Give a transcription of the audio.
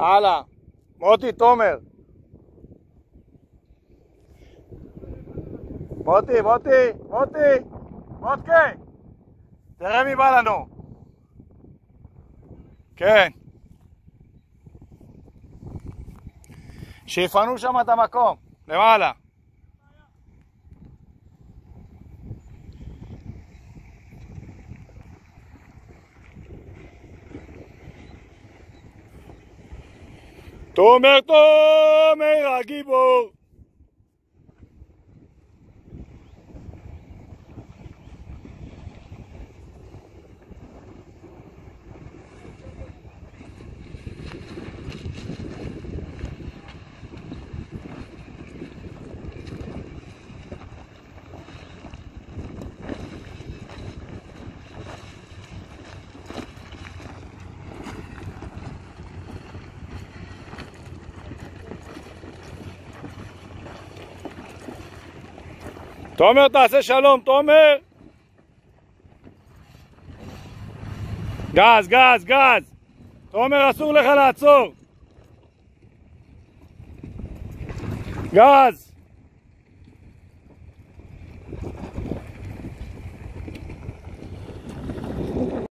הלאה. מוטי, תומר. מוטי. מוטקה. תראה מי בא לנו. כן. שיפנו שם את המקום. למעלה. תומר הגיבור. תומר, תעשה שלום, תומר. גז. תומר, אסור לך לעצור. גז.